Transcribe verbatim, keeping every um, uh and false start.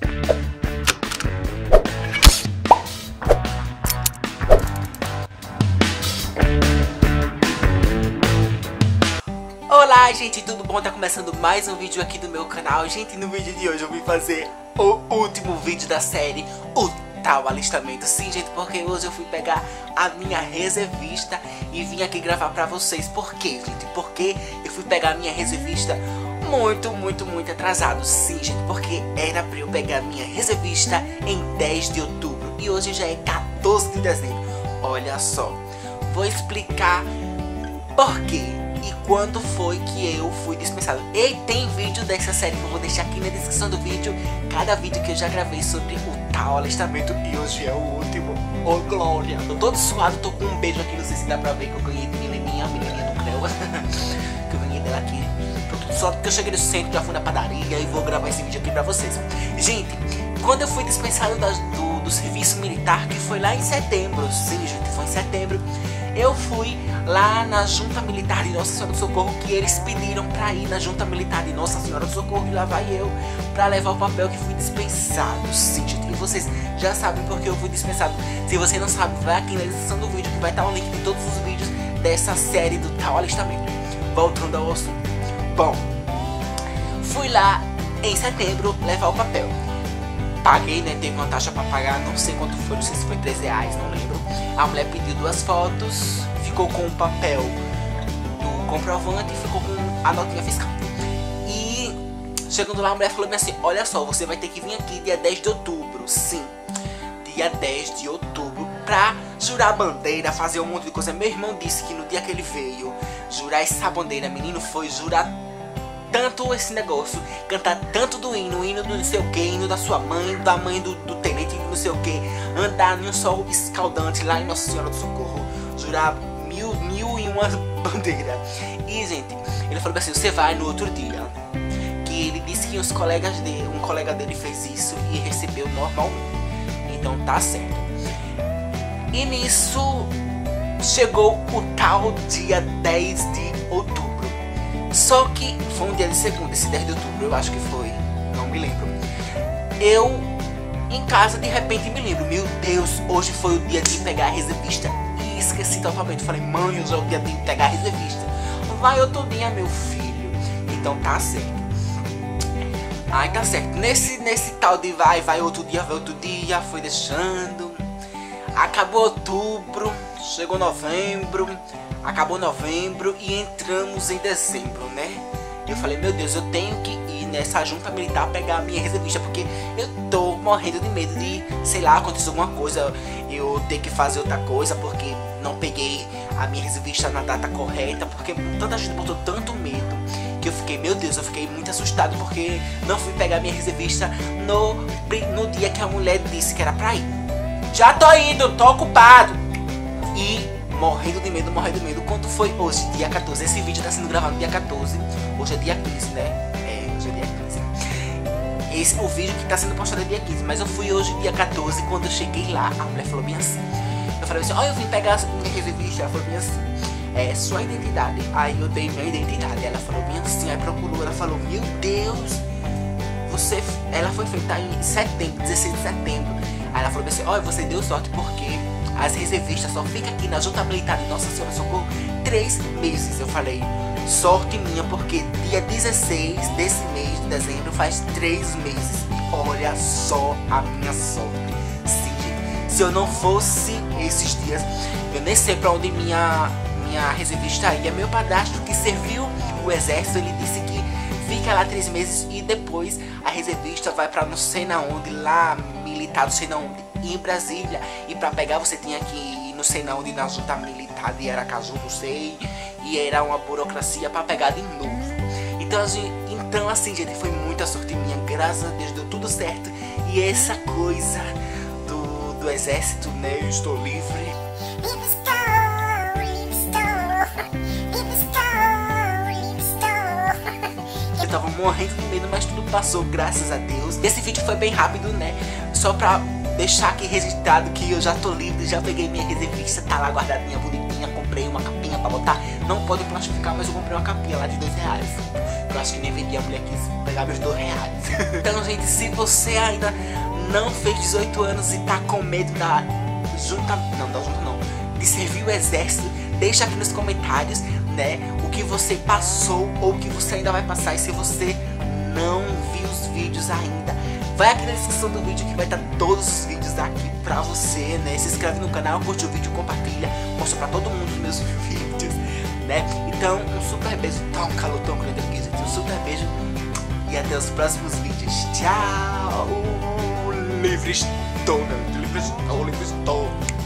Olá gente, tudo bom? Tá começando mais um vídeo aqui do meu canal. Gente, no vídeo de hoje eu vim fazer o último vídeo da série, o tal alistamento. Sim gente, porque hoje eu fui pegar a minha reservista e vim aqui gravar pra vocês. Por quê, gente? Porque eu fui pegar a minha reservista muito, muito, muito atrasado. Sim gente, porque era pra eu pegar a minha reservista em dez de outubro e hoje já é quatorze de dezembro. Olha só, vou explicar por quê e quando foi que eu fui dispensado. E tem vídeo dessa série que eu vou deixar aqui na descrição do vídeo. Cada vídeo que eu já gravei sobre o tal alistamento. E hoje é o último. Ô glória! Tô todo suado, tô com um beijo aqui. Não sei se dá pra ver que eu ganhei de menininha, a menininha do Creu. Que eu ganhei dela aqui. Tô todo suado porque eu cheguei no centro, já fui na padaria e vou gravar esse vídeo aqui pra vocês. Gente, quando eu fui dispensado das, do, do serviço militar, que foi lá em setembro. Sim gente, foi em setembro. Eu fui lá na Junta Militar de Nossa Senhora do Socorro, que eles pediram pra ir na Junta Militar de Nossa Senhora do Socorro, e lá vai eu pra levar o papel que fui dispensado. Sim, gente, e vocês já sabem porque eu fui dispensado. Se você não sabe, vai aqui na descrição do vídeo que vai estar o link de todos os vídeos dessa série do tal alistamento. Voltando ao assunto. Bom, fui lá em setembro levar o papel. Paguei, né? Teve uma taxa pra pagar, não sei quanto foi, não sei se foi treze reais, não lembro. A mulher pediu duas fotos, ficou com o papel do comprovante e ficou com a notinha fiscal. E chegando lá, a mulher falou assim: olha só, você vai ter que vir aqui dia dez de outubro, sim, dia dez de outubro, pra jurar a bandeira, fazer um monte de coisa. Meu irmão disse que no dia que ele veio jurar essa bandeira, menino, foi jurar tanto esse negócio, cantar tanto do hino, o hino do não sei o que, hino da sua mãe, da mãe do, do tenente, não sei o que, andar em um sol escaldante lá em Nossa Senhora do Socorro, jurar mil, mil e uma bandeira. E gente, ele falou assim: você vai no outro dia. Que ele disse que os colegas dele, um colega dele fez isso e recebeu normalmente. Então tá certo. E nisso chegou o tal dia dez de outubro. Só que foi um dia de segunda, esse dez de outubro, eu acho que foi, não me lembro. Eu, em casa, de repente me lembro: meu Deus, hoje foi o dia de pegar a reservista. E esqueci totalmente, falei: mãe, hoje é o dia de pegar a reservista. Vai outro dia, meu filho. Então tá certo. Ai, tá certo. Nesse, nesse tal de vai, vai outro dia, vai outro dia, foi deixando. Acabou outubro, chegou novembro. Acabou novembro e entramos em dezembro, né? Eu falei: meu Deus, eu tenho que ir nessa junta militar pegar a minha reservista, porque eu tô morrendo de medo de, sei lá, acontecer alguma coisa, eu ter que fazer outra coisa, porque não peguei a minha reservista na data correta, porque tanta gente botou tanto medo, que eu fiquei, meu Deus, eu fiquei muito assustado, porque não fui pegar a minha reservista no, no dia que a mulher disse que era pra ir. Já tô indo, tô ocupado. E morrendo de medo, morrendo de medo. Quando foi hoje, dia quatorze, esse vídeo tá sendo gravado dia quatorze, hoje é dia quinze, né? É, hoje é dia quinze. Esse, o vídeo que tá sendo postado é dia quinze, mas eu fui hoje dia quatorze, quando eu cheguei lá, a mulher falou bem assim. Eu falei assim: ó, oh, eu vim pegar a minha reservista. Ela falou bem assim: é, sua identidade. Aí eu dei minha identidade, ela falou bem assim, aí procurou, ela falou: meu Deus, você, ela foi feita em setembro, dezesseis de setembro. Aí ela falou bem assim: ó, oh, você deu sorte porque as reservistas só ficam aqui na Junta Militar de Nossa Senhora do Socorro três meses. Eu falei: sorte minha, porque dia dezesseis desse mês de dezembro faz três meses. E olha só a minha sorte. Sim, gente, se eu não fosse esses dias, eu nem sei pra onde minha, minha reservista ia. Meu padrasto, que serviu o exército, ele disse que fica lá três meses e depois a reservista vai pra não sei na onde, lá militar, não sei na onde, em Brasília. E pra pegar você tinha que ir não sei na onde, na Junta Militar de Aracaju, não sei. E era uma burocracia pra pegar de novo. Então assim, então, assim gente, foi muita sorte minha. Graças a Deus deu tudo certo. E essa coisa do, do exército, né, eu estou livre. Eu tava morrendo de medo, mas tudo passou, graças a Deus. Esse vídeo foi bem rápido, né? Só pra deixar aqui registrado que eu já tô livre, já peguei minha reservista, tá lá guardadinha, bonitinha. capinha, comprei uma capinha pra botar. Não pode plastificar, mas eu comprei uma capinha lá de dois reais. Eu acho que nem vendi, a mulher quis pegar meus dois reais. Então, gente, se você ainda não fez dezoito anos e tá com medo da junta, não, da junta não, de servir o exército, deixa aqui nos comentários, né, o que você passou ou o que você ainda vai passar. E se você não viu os vídeos ainda, vai aqui na descrição do vídeo que vai estar todos os vídeos aqui pra você, né? Se inscreve no canal, curte o vídeo, compartilha, mostra pra todo mundo os meus vídeos, né? Então, um super beijo, tá um calor tão grande aqui, gente, um super beijo e até os próximos vídeos. Tchau! Livre estou, né? Livre estou, livre estou.